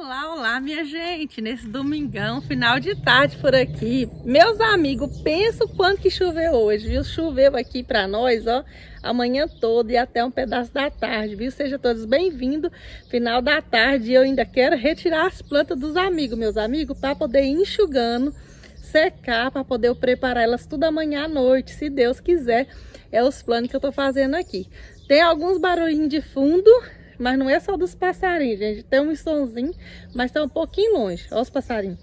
Olá, olá, minha gente, nesse domingão, final de tarde por aqui. Meus amigos, pensa o quanto que choveu hoje, viu? Choveu aqui pra nós, ó, a manhã toda e até um pedaço da tarde, viu? Sejam todos bem-vindos. Final da tarde, eu ainda quero retirar as plantas dos amigos, meus amigos, para poder ir enxugando, secar, para poder eu preparar elas tudo amanhã à noite, se Deus quiser. É os planos que eu tô fazendo aqui. Tem alguns barulhinhos de fundo, mas não é só dos passarinhos, gente. Tem um sonzinho, mas tá um pouquinho longe. Olha os passarinhos.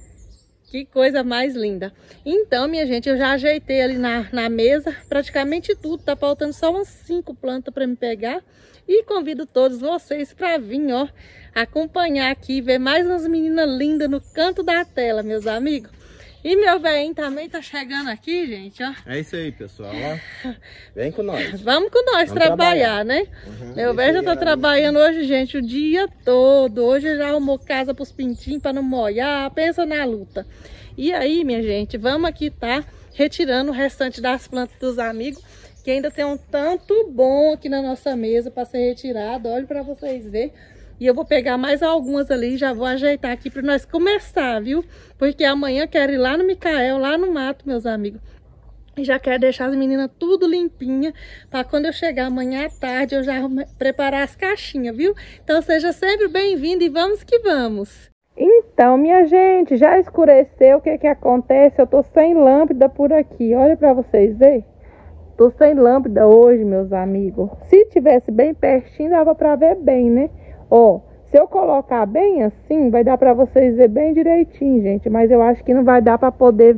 Que coisa mais linda. Então, minha gente, eu já ajeitei ali na mesa praticamente tudo. Tá faltando só umas 5 plantas para me pegar. E convido todos vocês para vir, ó, acompanhar aqui, ver mais umas meninas lindas no canto da tela, meus amigos. E meu velhinho também tá chegando aqui, gente, ó. É isso aí, pessoal, ó. Vem com nós. Vamos com nós trabalhar, né? Meu velho já tá trabalhando hoje, gente, o dia todo. Hoje já arrumou casa pros pintinhos pra não molhar. Pensa na luta. E aí, minha gente, vamos aqui tá retirando o restante das plantas dos amigos, que ainda tem um tanto bom aqui na nossa mesa para ser retirado. Olha para vocês verem. E eu vou pegar mais algumas ali e já vou ajeitar aqui para nós começar, viu? Porque amanhã quero ir lá no Micael, lá no mato, meus amigos. E já quero deixar as meninas tudo limpinha, para quando eu chegar amanhã à tarde eu já preparar as caixinhas, viu? Então seja sempre bem-vindo e vamos que vamos! Então, minha gente, já escureceu, o que que acontece? Eu tô sem lâmpada por aqui, olha para vocês verem. Tô sem lâmpada hoje, meus amigos. Se tivesse bem pertinho, dava para ver bem, né? Ó, se eu colocar bem assim, vai dar para vocês ver bem direitinho, gente. Mas eu acho que não vai dar para poder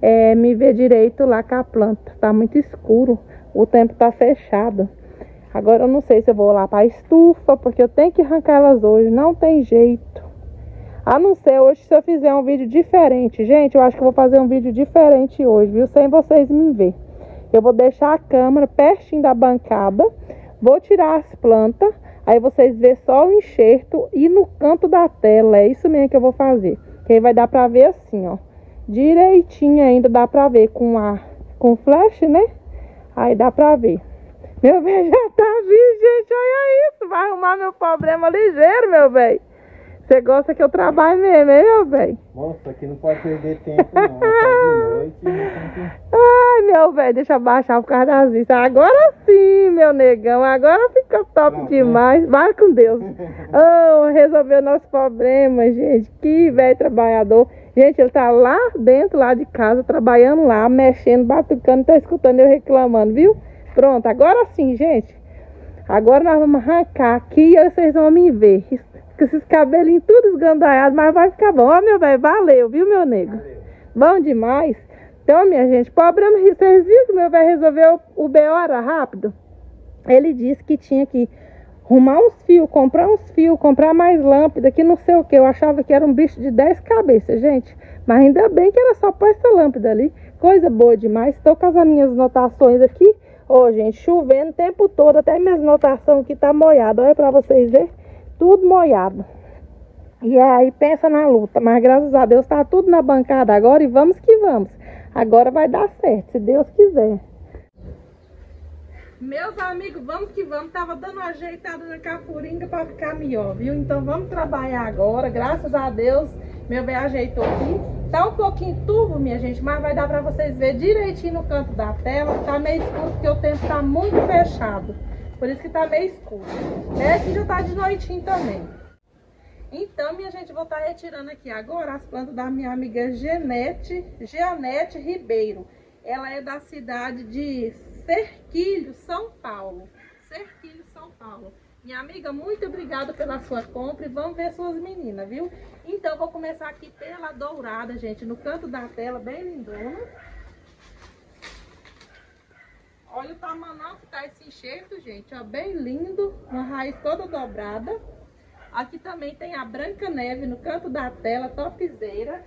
me ver direito lá com a planta. Tá muito escuro, o tempo tá fechado. Agora eu não sei se eu vou lá para a estufa, porque eu tenho que arrancar elas hoje, não tem jeito. A não ser hoje se eu fizer um vídeo diferente. Gente, eu acho que eu vou fazer um vídeo diferente hoje, viu? Sem vocês me ver. Eu vou deixar a câmera pertinho da bancada, vou tirar as plantas. Aí vocês vê só o enxerto e no canto da tela, é isso mesmo que eu vou fazer. Que aí vai dar pra ver assim, ó. Direitinho ainda dá pra ver com flash, né? Aí dá pra ver. Meu velho já tá vindo, gente, olha isso. Vai arrumar meu problema ligeiro, meu velho. Você gosta que eu trabalhe mesmo, hein, meu velho? Moça, aqui não pode perder tempo não, tá de noite. Ai, meu velho, deixa eu baixar por causa das vistas. Agora sim, meu negão, agora fica top demais. Vai com Deus. Oh, resolveu nosso problema, gente. Que velho trabalhador. Gente, ele tá lá dentro, lá de casa, trabalhando lá, mexendo, batucando, tá escutando eu reclamando, viu? Pronto, agora sim, gente. Agora nós vamos arrancar aqui e vocês vão me ver. Com esses cabelinhos tudo esgandaiados, mas vai ficar bom. Ó, meu velho, valeu, viu, meu nego? Valeu. Bom demais. Então, minha gente, problema, vocês viram que meu velho resolveu o BO era rápido? Ele disse que tinha que arrumar uns fios, comprar mais lâmpada, que não sei o que. Eu achava que era um bicho de 10 cabeças, gente. Mas ainda bem que era só pôr essa lâmpada ali. Coisa boa demais. Estou com as minhas anotações aqui. Ô, gente, chovendo o tempo todo. Até minhas anotações aqui tá molhada. Olha pra vocês verem. Tudo molhado. E aí pensa na luta. Mas graças a Deus tá tudo na bancada agora. E vamos que vamos. Agora vai dar certo, se Deus quiser. Meus amigos, vamos que vamos. Tava dando uma ajeitada na cafuringa para ficar melhor, viu? Então vamos trabalhar agora. Graças a Deus, meu bem ajeitou aqui. Tá um pouquinho turvo, minha gente, mas vai dar para vocês verem direitinho no canto da tela. Tá meio escuro porque o tempo tá muito fechado. Por isso que tá meio escuro. Aqui já tá de noitinho também. Então, minha gente, vou estar retirando aqui agora as plantas da minha amiga Jeanette Ribeiro. Ela é da cidade de Cerquilho, São Paulo. Cerquilho, São Paulo. Minha amiga, muito obrigada pela sua compra e vamos ver suas meninas, viu? Então, vou começar aqui pela dourada, gente, no canto da tela, bem lindona. Olha o tamanho que tá esse enxerto, gente, ó, bem lindo, uma raiz toda dobrada. Aqui também tem a Branca Neve no canto da tela, topzera.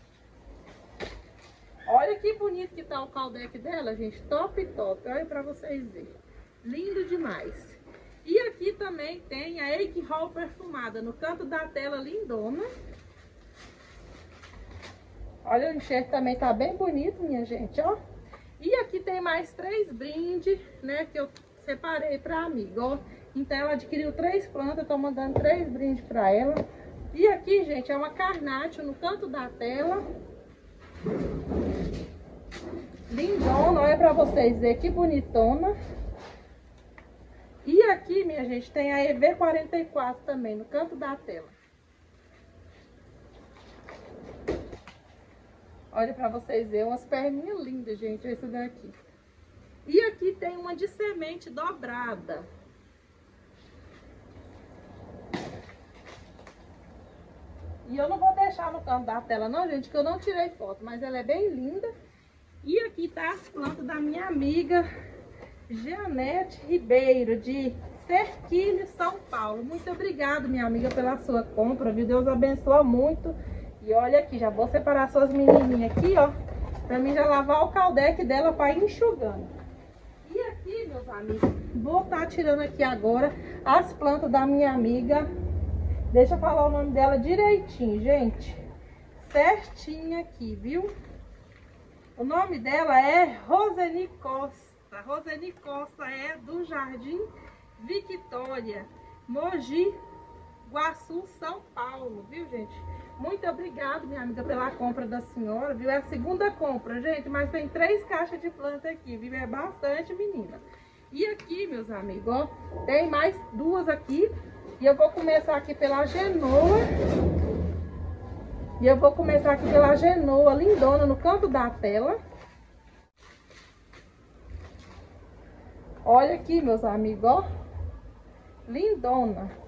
Olha que bonito que tá o caldeque dela, gente, top. Olha pra vocês verem. Lindo demais. E aqui também tem a Egg Roll perfumada no canto da tela, lindona. Olha, o enxerto também tá bem bonito, minha gente, ó. E aqui tem mais 3 brindes, né, que eu separei pra amiga, ó. Então ela adquiriu 3 plantas, eu tô mandando 3 brindes pra ela. E aqui, gente, é uma carnátia no canto da tela. Lindona, olha pra vocês verem que bonitona. E aqui, minha gente, tem a EV44 também, no canto da tela. Olha pra vocês verem, umas perninhas lindas, gente, esse daqui. E aqui tem uma de semente dobrada. E eu não vou deixar no canto da tela não, gente, que eu não tirei foto, mas ela é bem linda. E aqui tá as plantas da minha amiga Jeanette Ribeiro, de Serquilho, São Paulo. Muito obrigada, minha amiga, pela sua compra, viu? Deus abençoa muito. E olha aqui, já vou separar suas menininhas aqui, ó, pra mim já lavar o caldeque dela pra ir enxugando. E aqui, meus amigos, vou estar tirando aqui agora as plantas da minha amiga. Deixa eu falar o nome dela direitinho, gente. Certinho aqui, viu? O nome dela é Roseni Costa. Roseni Costa é do Jardim Victória, Mogi Guaçu, São Paulo, viu, gente? Muito obrigada, minha amiga, pela compra da senhora, viu? É a segunda compra, gente, mas tem 3 caixas de planta aqui, viu? É bastante, menina. E aqui, meus amigos, ó, tem mais 2 aqui. E eu vou começar aqui pela genoa. Lindona, no canto da tela. Olha aqui, meus amigos, ó. Lindona.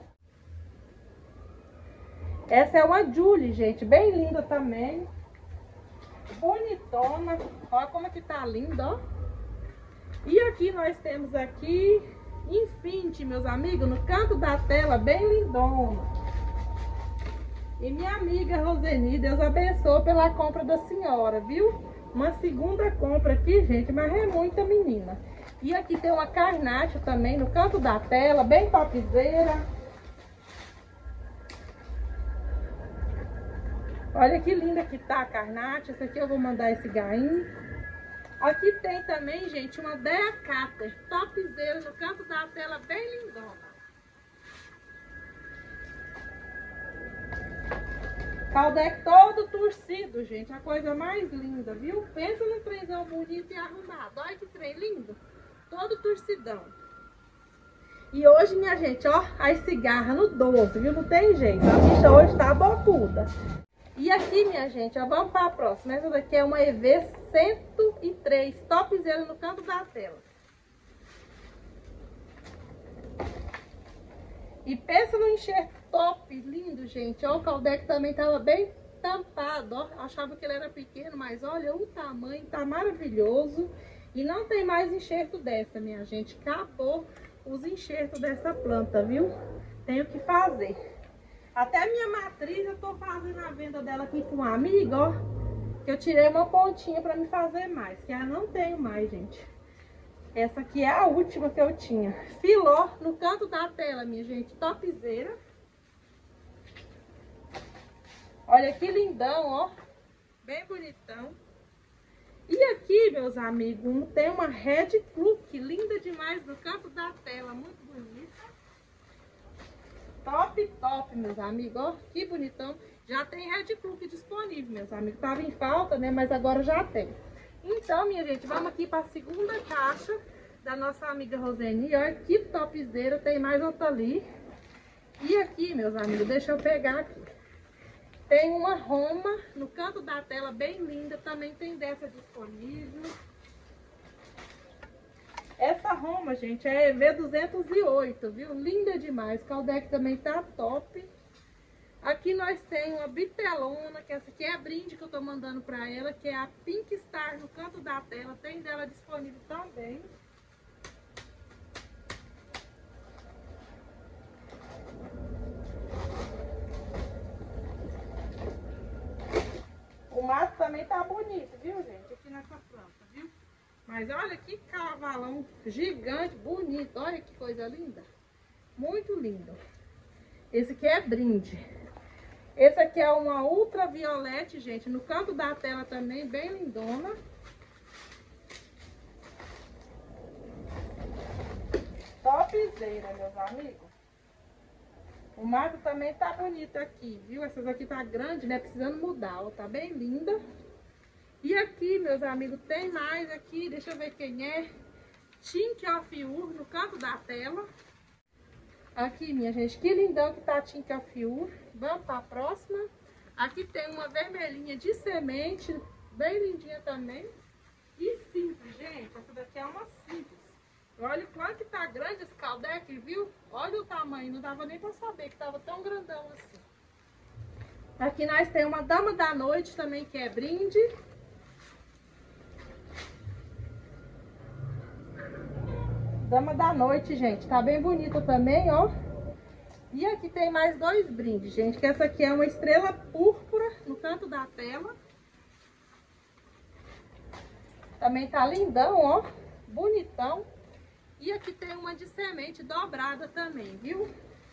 Essa é uma Julie, gente, bem linda também. Bonitona. Olha como é que tá linda, ó. E aqui nós temos aqui Infinity, meus amigos, no canto da tela, bem lindona. E minha amiga Roseni, Deus abençoe pela compra da senhora, viu? Uma segunda compra aqui, gente, mas é muita, menina. E aqui tem uma carnátia também no canto da tela, bem topzeira. Olha que linda que tá a carnátia. Essa aqui eu vou mandar esse gainho. Aqui tem também, gente, uma Decater topzeira no canto da tela, bem lindona. Caldeque todo torcido, gente, a coisa mais linda, viu? Pensa num trenzão bonito e arrumado. Olha que trem lindo, todo torcidão. E hoje, minha gente, ó, as cigarras no 12, viu? Não tem jeito, a bicha hoje tá bocuda. E aqui, minha gente, ó, vamos para a próxima. Essa daqui é uma EV103, topzera no canto da tela. E pensa no enxerto top, lindo, gente. Ó, o caldeque também tava bem tampado, ó. Achava que ele era pequeno, mas olha o tamanho, tá maravilhoso. E não tem mais enxerto dessa, minha gente. Acabou os enxertos dessa planta, viu? Tenho que fazer. Até a minha matriz eu tô fazendo a venda dela aqui com uma amiga, ó. Que eu tirei uma pontinha pra me fazer mais, que eu não tenho mais, gente. Essa aqui é a última que eu tinha. Filó no canto da tela, minha gente, topzera. Olha que lindão, ó. Bem bonitão. E aqui, meus amigos, tem uma Red Cluck, linda demais no canto da tela, muito bonita. Top, top, meus amigos, ó, que bonitão. Já tem Red Cluck disponível, meus amigos. Tava em falta, né, mas agora já tem. Então, minha gente, vamos aqui para a segunda caixa da nossa amiga Roseni. Olha que topzera, tem mais outra ali. E aqui, meus amigos, deixa eu pegar aqui. Tem uma Roma no canto da tela, bem linda. Também tem dessa disponível. Essa Roma, gente, é EV208, viu? Linda demais. O caldeque também tá top. Aqui nós temos uma bitelona, que essa aqui é a brinde que eu tô mandando pra ela, que é a Pink Star no canto da tela. Tem dela disponível também. O mato também tá bonito, viu, gente? Aqui nessa planta, viu? Mas olha que cavalão gigante, bonito. Olha que coisa linda. Muito lindo. Esse aqui é brinde. Esse aqui é uma ultraviolete, gente. No canto da tela também, bem lindona. Topzera, meus amigos. O mato também tá bonito aqui, viu? Essas aqui tá grande, né? Precisando mudar, ó. Tá bem linda. E aqui, meus amigos, tem mais aqui. Deixa eu ver quem é. Think of You, no canto da tela. Aqui, minha gente, que lindão que tá Think of You. Vamos pra próxima. Aqui tem uma vermelhinha de semente, bem lindinha também. E simples, gente. Essa daqui é uma simples. Olha o quanto que tá grande esse caldeque, viu? Olha o tamanho, não dava nem pra saber que tava tão grandão assim. Aqui nós temos uma dama da noite também, que é brinde. Dama da noite, gente, tá bem bonita também, ó. E aqui tem mais dois brindes, gente, que essa aqui é uma estrela púrpura no canto da tela. Também tá lindão, ó, bonitão. E aqui tem uma de semente dobrada também, viu?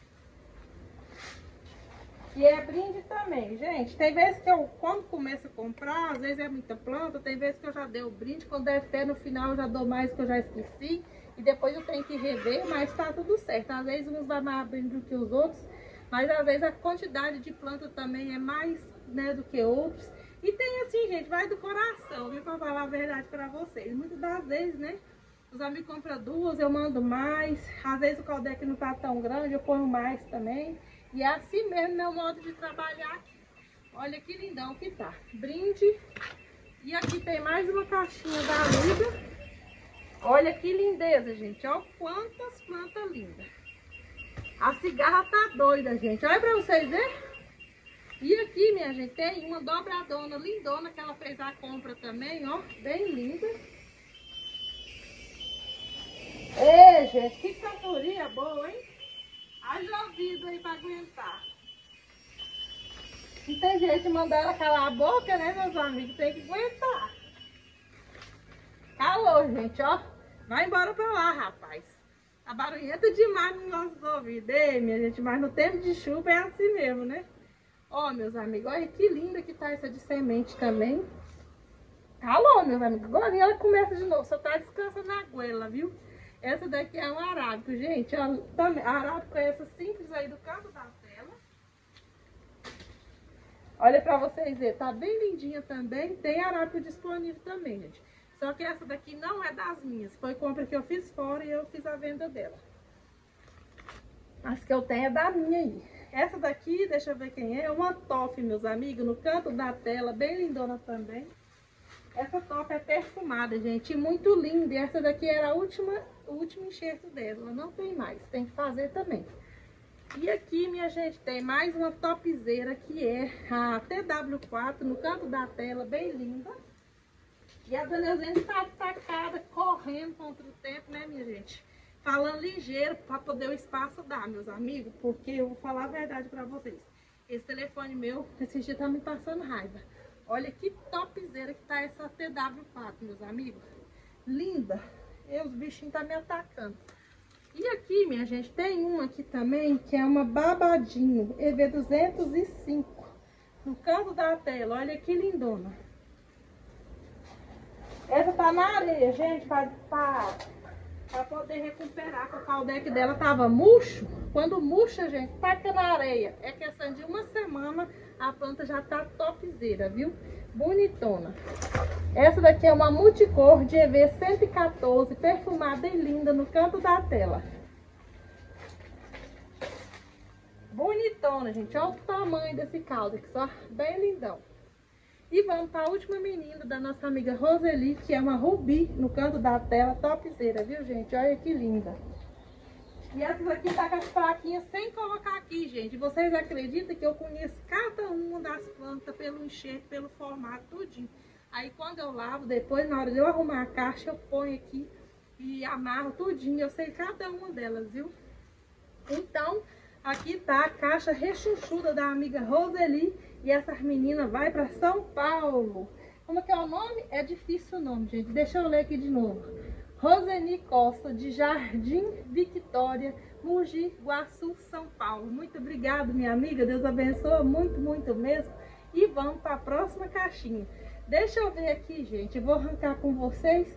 E é brinde também, gente. Tem vezes que eu, quando começo a comprar, às vezes é muita planta, tem vezes que eu já dei o brinde, quando é fé no final eu já dou mais que eu já esqueci. E depois eu tenho que rever, mas tá tudo certo. Às vezes uns vai mais brinde do que os outros, mas às vezes a quantidade de planta também é mais, né, do que outros. E tem assim, gente, vai do coração, viu? Pra falar a verdade pra vocês. Muitas das vezes, né? Os amigos compram duas, eu mando mais. Às vezes o caldeque não tá tão grande, eu ponho mais também. E é assim mesmo meu modo de trabalhar aqui. Olha que lindão que tá. Brinde. E aqui tem mais uma caixinha da Liga. Olha que lindeza, gente. Olha quantas plantas lindas. A cigarra tá doida, gente. Olha pra vocês verem. E aqui, minha gente, tem uma dobradona lindona que ela fez a compra também, ó. Bem linda. Ei, gente, que cantoria boa, hein? Haja ouvido aí pra aguentar. Não tem jeito de mandar ela calar a boca, né, meus amigos? Tem que aguentar. Calor, gente, ó. Vai embora pra lá, rapaz. Tá barulhenta demais nos nossos ouvidos. Ei, minha gente, mas no tempo de chuva é assim mesmo, né? Ó, meus amigos, olha que linda que tá essa de semente também. Calor, meus amigos. Agora ela começa de novo. Só tá descansando na goela, viu? Essa daqui é um arábico, gente. Ó, também, arábico é essa simples aí do canto da tela. Olha pra vocês verem, tá bem lindinha também. Tem arábico disponível também, gente. Só que essa daqui não é das minhas. Foi compra que eu fiz fora e eu fiz a venda dela. As que eu tenho é da minha aí. Essa daqui, deixa eu ver quem é uma tofe, meus amigos, no canto da tela, bem lindona também. Essa tofe é perfumada, gente, muito linda. E essa daqui era o último enxerto dela, ela não tem mais, tem que fazer também. E aqui, minha gente, tem mais uma topzeira que é a TW4 no canto da tela, bem linda. E a dona Eugênia está atacada, correndo contra o tempo, né, minha gente? Falando ligeiro para poder o espaço dar, meus amigos, porque eu vou falar a verdade para vocês. Esse telefone meu, esse dia tá me passando raiva. Olha que topzera que tá essa TW4, meus amigos. Linda. E os bichinhos tá me atacando. E aqui, minha gente, tem uma aqui também, que é uma babadinho, EV205. No canto da tela, olha que lindona. Essa tá na areia, gente, pra poder recuperar, porque o caldeque dela tava murcho. Quando murcha, gente, taca na areia. É questão de uma semana, a planta já tá topzera, viu? Bonitona. Essa daqui é uma multicor de EV114, perfumada e linda no canto da tela. Bonitona, gente. Olha o tamanho desse caldeque, só bem lindão. E vamos para a última menina da nossa amiga Roseli, que é uma rubi no canto da tela, topzera, viu, gente? Olha que linda. E essas aqui tá com as plaquinhas sem colocar aqui, gente. Vocês acreditam que eu conheço cada uma das plantas pelo enxerto, pelo formato, tudinho. Aí quando eu lavo, depois na hora de eu arrumar a caixa, eu ponho aqui e amarro tudinho. Eu sei cada uma delas, viu? Então, aqui tá a caixa rechonchuda da amiga Roseli. E essas meninas vai para São Paulo. Como que é o nome? É difícil o nome, gente. Deixa eu ler aqui de novo. Roseni Costa, de Jardim Victória, Mogi Guaçu, São Paulo. Muito obrigada, minha amiga. Deus abençoe muito, muito mesmo. E vamos para a próxima caixinha. Deixa eu ver aqui, gente. Eu vou arrancar com vocês.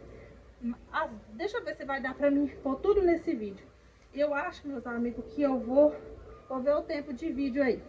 Deixa eu ver se vai dar para mim pôr tudo nesse vídeo. Eu acho, meus amigos, que eu vou Vou ver o tempo de vídeo aí.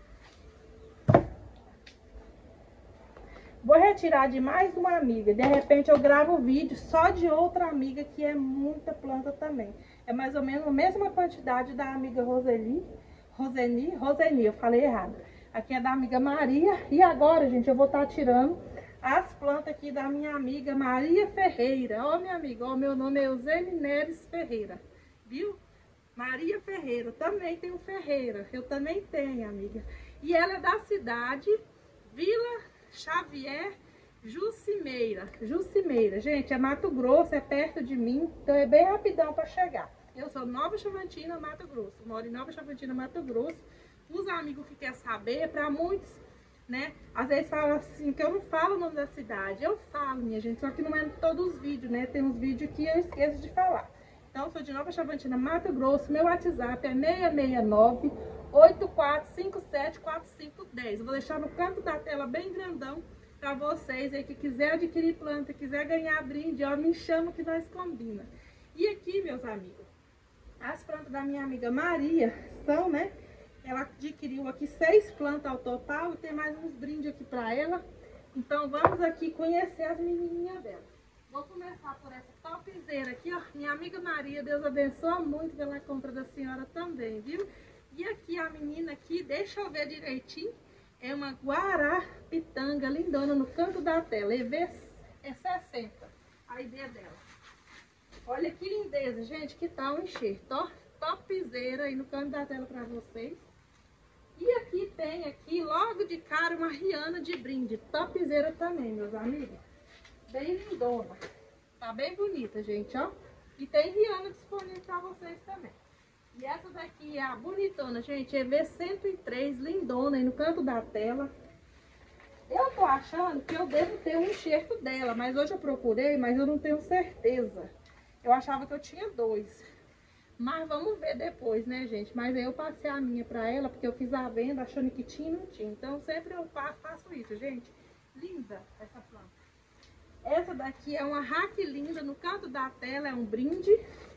Vou retirar de mais uma amiga. De repente eu gravo o vídeo só de outra amiga, que é muita planta também. É mais ou menos a mesma quantidade da amiga Roseni, eu falei errado. Aqui é da amiga Maria. E agora, gente, eu vou estar tirando as plantas aqui da minha amiga Maria Ferreira. Ó, minha amiga, ó, meu nome é Eusênia Neres Ferreira, viu? Maria Ferreira, também tem um Ferreira. Eu também tenho, amiga. E ela é da cidade Vila Xavier Jucimeira. Gente, é Mato Grosso, é perto de mim, então é bem rapidão para chegar. Eu sou Nova Chavantina, Mato Grosso. Moro em Nova Chavantina, Mato Grosso. Os amigos que querem saber, para muitos, né? Às vezes falam assim, que eu não falo o nome da cidade. Eu falo, minha gente, só que não é em todos os vídeos, né? Tem uns vídeos que eu esqueço de falar. Então, eu sou de Nova Chavantina, Mato Grosso. Meu WhatsApp é 669 84574510. Eu vou deixar no canto da tela bem grandão para vocês aí que quiser adquirir planta, quiser ganhar brinde, ó, me chama que nós combina. E aqui, meus amigos, as plantas da minha amiga Maria são, né? Ela adquiriu aqui 6 plantas ao total e tem mais uns brindes aqui para ela. Então vamos aqui conhecer as menininhas dela. Vou começar por essa topzera aqui, ó. Minha amiga Maria, Deus abençoe muito pela compra da senhora também, viu? E aqui a menina aqui, deixa eu ver direitinho, é uma Guarapitanga lindona no canto da tela, EV é 60, a ideia dela. Olha que lindeza, gente, que tal um enxerto, ó, topzera aí no canto da tela pra vocês. E aqui tem, aqui, logo de cara, uma Rihanna de brinde, topzera também, meus amigos. Bem lindona, tá bem bonita, gente, ó. E tem Rihanna disponível pra vocês também. E essa daqui é a bonitona, gente, EV 103, lindona aí no canto da tela. Eu tô achando que eu devo ter um enxerto dela, mas hoje eu procurei, mas eu não tenho certeza. Eu achava que eu tinha 2. Mas vamos ver depois, né, gente? Mas aí eu passei a minha pra ela, porque eu fiz a venda achando que tinha e não tinha. Então sempre eu faço isso, gente. Linda essa planta. Essa daqui é uma rack linda no canto da tela, é um brinde.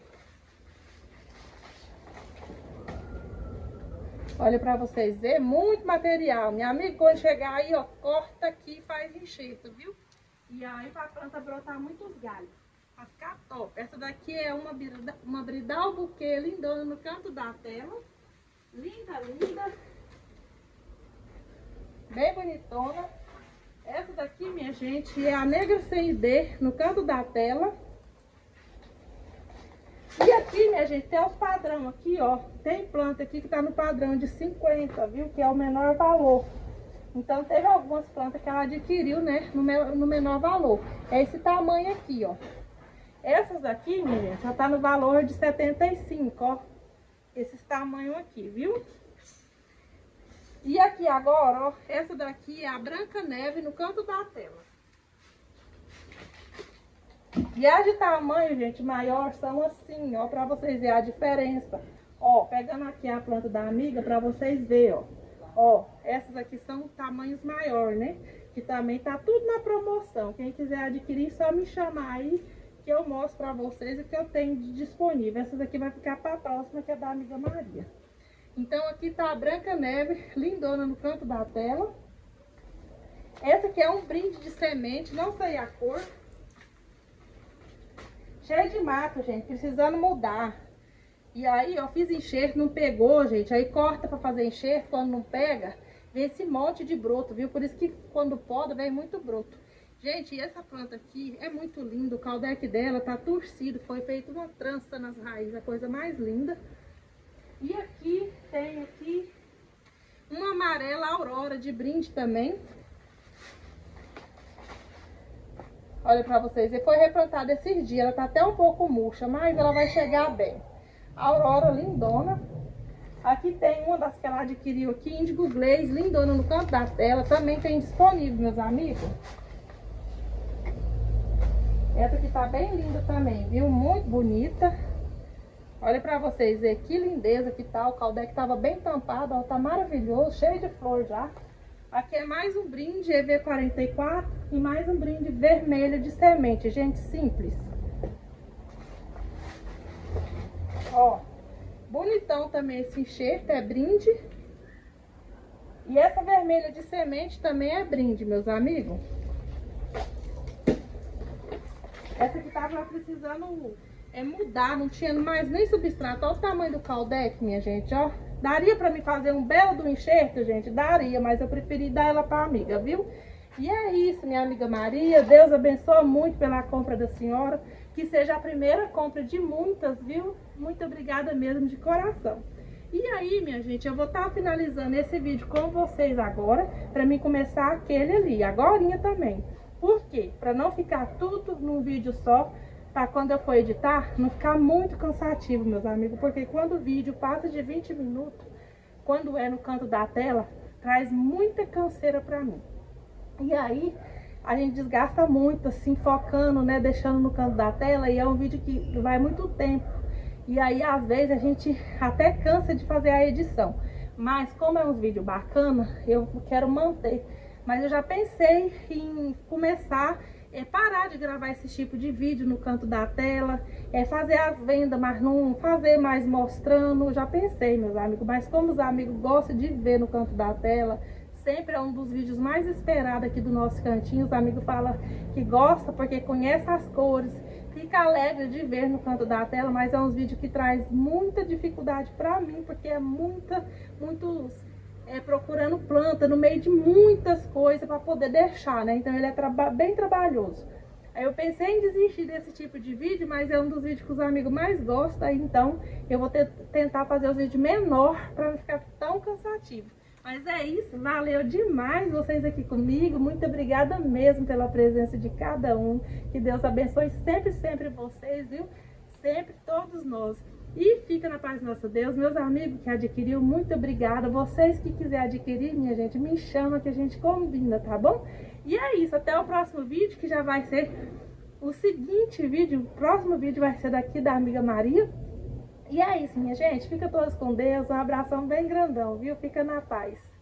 Olha pra vocês verem, muito material. Minha amiga, quando chegar aí, ó, corta aqui e faz enxerto, viu? E aí pra planta brotar muitos galhos, pra ficar top. Essa daqui é uma bridal buquê lindona no canto da tela. Linda, linda. Bem bonitona. Essa daqui, minha gente, é a Negra CID no canto da tela. E aqui, minha gente, tem os padrão aqui, ó. Tem planta aqui que tá no padrão de 50, viu? Que é o menor valor. Então, teve algumas plantas que ela adquiriu, né? No menor valor. É esse tamanho aqui, ó. Essas aqui, minha gente, já tá no valor de 75, ó. Esses tamanhos aqui, viu? E aqui agora, ó. Essa daqui é a Branca Neve no canto da tela. E as de tamanho, gente, maior são assim, ó, pra vocês verem a diferença. Ó, pegando aqui a planta da amiga pra vocês verem, ó. Ó, essas aqui são tamanhos maiores, né? Que também tá tudo na promoção. Quem quiser adquirir, só me chamar aí que eu mostro pra vocês o que eu tenho de disponível. Essas aqui vai ficar pra próxima, que é da amiga Maria. Então aqui tá a Branca Neve, lindona no canto da tela. Essa aqui é um brinde de semente, não sei a cor. Cheio de mato, gente, precisando mudar. E aí, eu fiz enxerto, não pegou, gente. Aí corta pra fazer enxerto, quando não pega, vem esse monte de broto, viu? Por isso que quando poda, vem muito broto. Gente, e essa planta aqui é muito linda. O caldeque dela tá torcido, foi feita uma trança nas raízes, a coisa mais linda. E aqui, tem aqui uma amarela aurora de brinde também. Olha pra vocês, e foi replantada esses dias, ela tá até um pouco murcha, mas ela vai chegar bem. Aurora lindona. Aqui tem uma das que ela adquiriu aqui, Índigo Glaze, lindona no canto da tela, também tem disponível, meus amigos. Essa aqui tá bem linda também, viu? Muito bonita. Olha pra vocês verem que lindeza que tá, o caldeque tava bem tampado, ó, tá maravilhoso, cheio de flor já. Aqui é mais um brinde EV44 e mais um brinde vermelho de semente, gente, simples. Ó, Bonitão também esse enxerto, é brinde. E essa vermelha de semente também é brinde, meus amigos. Essa aqui tava precisando mudar, não tinha mais nem substrato. Olha o tamanho do caldeque, minha gente, ó. Daria pra me fazer um belo do enxerto, gente? Daria, mas eu preferi dar ela pra amiga, viu? E é isso, minha amiga Maria. Deus abençoe muito pela compra da senhora. Que seja a primeira compra de muitas, viu? Muito obrigada mesmo, de coração. E aí, minha gente, eu vou estar finalizando esse vídeo com vocês agora, pra mim começar aquele ali, agorinha também. Por quê? Pra não ficar tudo num vídeo só, pra quando eu for editar, não ficar muito cansativo, meus amigos. Porque quando o vídeo passa de 20 minutos, quando é no canto da tela, traz muita canseira pra mim. E aí, a gente desgasta muito, assim, focando, né, deixando no canto da tela, e é um vídeo que vai muito tempo. E aí, às vezes, a gente até cansa de fazer a edição. Mas, como é um vídeo bacana, eu quero manter. Mas eu já pensei em começar, parar de gravar esse tipo de vídeo no canto da tela, fazer as vendas, mas não fazer mais mostrando. Já pensei, meus amigos, mas como os amigos gostam de ver no canto da tela, sempre é um dos vídeos mais esperados aqui do nosso cantinho. Os amigos falam que gosta porque conhece as cores, fica alegre de ver no canto da tela, mas é um vídeo que traz muita dificuldade pra mim, porque é muitos procurando planta no meio de muitas coisas para poder deixar, né? Então ele é bem trabalhoso. Aí eu pensei em desistir desse tipo de vídeo, mas é um dos vídeos que os amigos mais gostam, então eu vou tentar fazer os vídeos menor para não ficar tão cansativo. Mas é isso, valeu demais vocês aqui comigo, muito obrigada mesmo pela presença de cada um, que Deus abençoe sempre vocês, viu? Sempre, todos nós. E fica na paz do nosso Deus. Meus amigos que adquiriu, muito obrigada. Vocês que quiserem adquirir, minha gente, me chama que a gente combina, tá bom? E é isso, até o próximo vídeo, que já vai ser o seguinte vídeo. O próximo vídeo vai ser daqui da amiga Maria. E é isso, minha gente, fica todos com Deus. Um abração bem grandão, viu? Fica na paz.